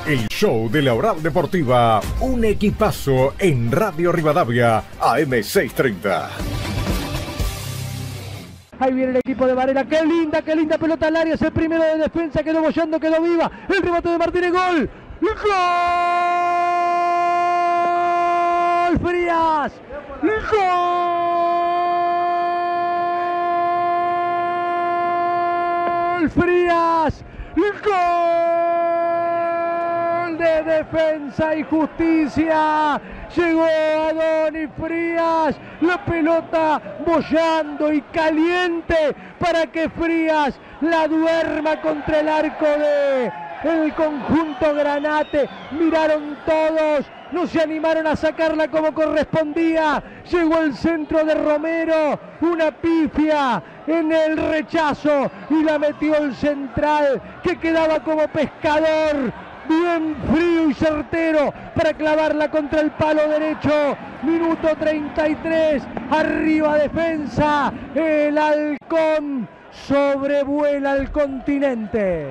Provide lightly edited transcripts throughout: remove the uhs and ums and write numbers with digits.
El show de la Oral Deportiva, un equipazo en Radio Rivadavia, AM630. Ahí viene el equipo de Varela, qué linda pelota al área, es el primero de defensa, quedó bollando, quedó viva, el remate de Martínez, gol, ¡gol! Frías, ¡gol! Frías, ¡gol de Defensa y Justicia! Llegó Adonis Frías, la pelota bollando y caliente para que Frías la duerma contra el arco de el conjunto Granate. Miraron todos, no se animaron a sacarla como correspondía. Llegó el centro de Romero, una pifia en el rechazo y la metió el central que quedaba como pescador. Bien frío y certero para clavarla contra el palo derecho. Minuto 33, arriba Defensa. El halcón sobrevuela el continente.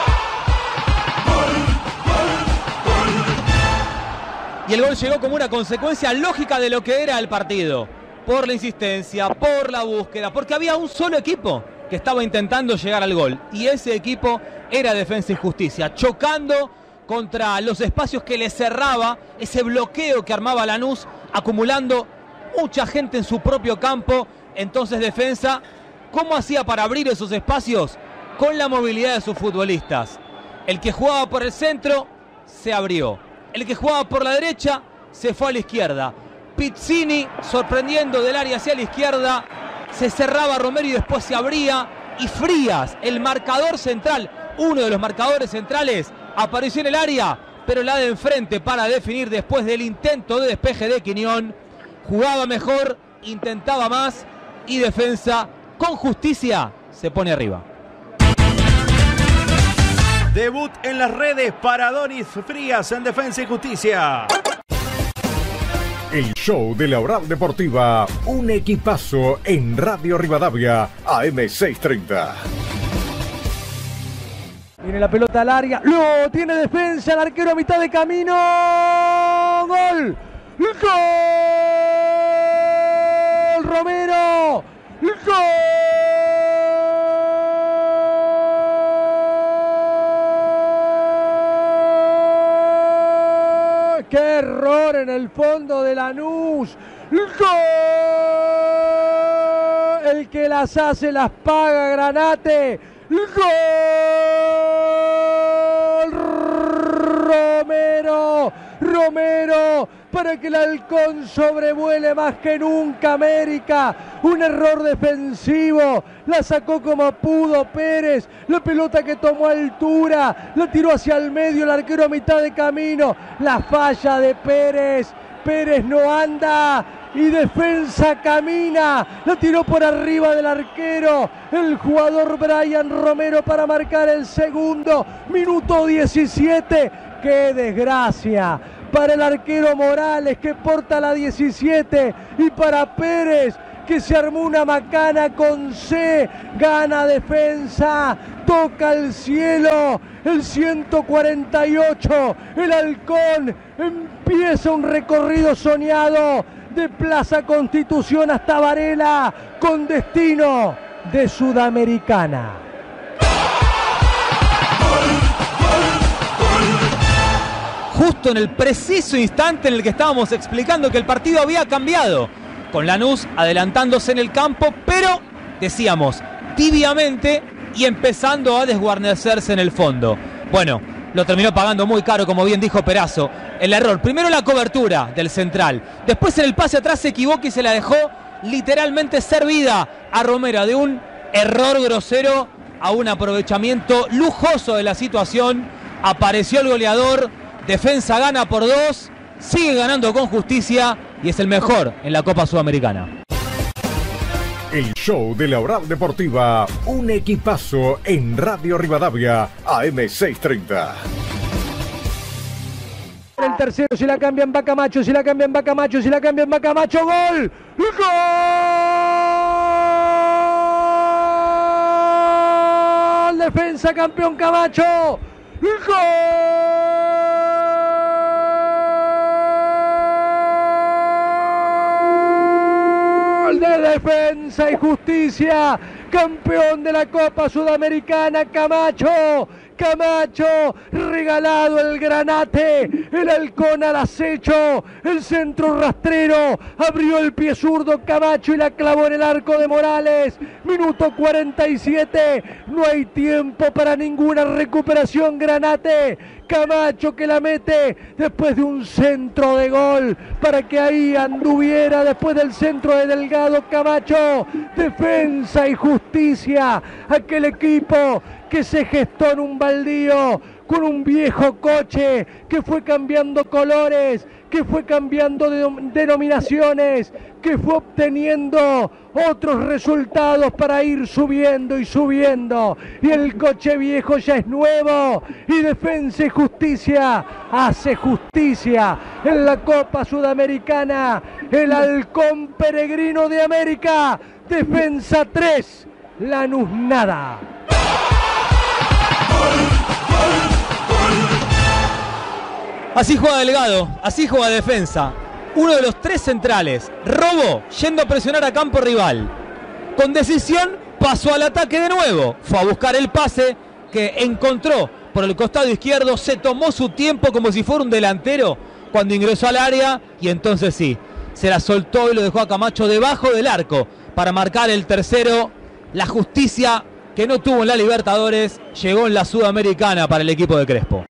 Y el gol llegó como una consecuencia lógica de lo que era el partido. Por la insistencia, por la búsqueda, porque había un solo equipo que estaba intentando llegar al gol. Y ese equipo era Defensa y Justicia, chocando contra los espacios que le cerraba ese bloqueo que armaba Lanús, acumulando mucha gente en su propio campo. Entonces Defensa, ¿cómo hacía para abrir esos espacios? Con la movilidad de sus futbolistas. El que jugaba por el centro se abrió, el que jugaba por la derecha se fue a la izquierda. Pizzini sorprendiendo del área hacia la izquierda, se cerraba Romero y después se abría, y Frías, el marcador central, uno de los marcadores centrales, apareció en el área, pero la de enfrente para definir después del intento de despeje de Quiñón. Jugaba mejor, intentaba más, y Defensa con Justicia se pone arriba. Debut en las redes para Adonis Frías en Defensa y Justicia. El show de la Oral Deportiva, un equipazo en Radio Rivadavia, AM630. Viene la pelota al área, lo tiene Defensa, el arquero a mitad de camino, ¡gol! ¡Gol! ¡Romero! ¡Gol! ¡Qué error en el fondo de Lanús! ¡Gol! El que las hace las paga, Granate. ¡Gol! Romero, para que el halcón sobrevuele más que nunca América. Un error defensivo, la sacó como pudo Pérez, la pelota que tomó altura, la tiró hacia el medio el arquero a mitad de camino, la falla de Pérez no anda y Defensa camina, la tiró por arriba del arquero, el jugador Brian Romero para marcar el segundo, minuto 17, qué desgracia para el arquero Morales que porta la 17 y para Pérez que se armó una macana con C, gana Defensa, toca el cielo, el 148, el halcón empieza un recorrido soñado de Plaza Constitución hasta Varela con destino de Sudamericana. Justo en el preciso instante en el que estábamos explicando que el partido había cambiado, con Lanús adelantándose en el campo, pero, decíamos, tibiamente y empezando a desguarnecerse en el fondo. Bueno, lo terminó pagando muy caro, como bien dijo Perazo, el error. Primero la cobertura del central, después en el pase atrás se equivocó y se la dejó literalmente servida a Romero, de un error grosero a un aprovechamiento lujoso de la situación. Apareció el goleador, Defensa gana por 2, sigue ganando con Justicia y es el mejor en la Copa Sudamericana. El show de la Oral Deportiva, un equipazo en Radio Rivadavia, AM630. El tercero, si la cambian va Camacho, si la cambian va Camacho, si la cambian va Camacho, ¡gol! ¡Gol! Defensa campeón Camacho. ¡Gol! Defensa y Justicia, campeón de la Copa Sudamericana, Camacho. Camacho, regalado el granate, el halcón al acecho, el centro rastrero, abrió el pie zurdo Camacho y la clavó en el arco de Morales. Minuto 47, no hay tiempo para ninguna recuperación, granate. Camacho que la mete después de un centro de gol para que ahí anduviera después del centro de Delgado. Camacho, Defensa y Justicia, aquel equipo que se gestó en un baldío con un viejo coche que fue cambiando colores, que fue cambiando denominaciones, que fue obteniendo otros resultados para ir subiendo y subiendo. Y el coche viejo ya es nuevo. Y Defensa y Justicia hace justicia en la Copa Sudamericana. El halcón peregrino de América. Defensa 3, Lanús nada. Así juega Delgado, así juega Defensa. Uno de los tres centrales, Robo, yendo a presionar a campo rival. Con decisión, pasó al ataque de nuevo. Fue a buscar el pase que encontró por el costado izquierdo. Se tomó su tiempo como si fuera un delantero cuando ingresó al área. Y entonces sí, se la soltó y lo dejó a Camacho debajo del arco para marcar el tercero. La justicia que no tuvo en la Libertadores llegó en la Sudamericana para el equipo de Crespo.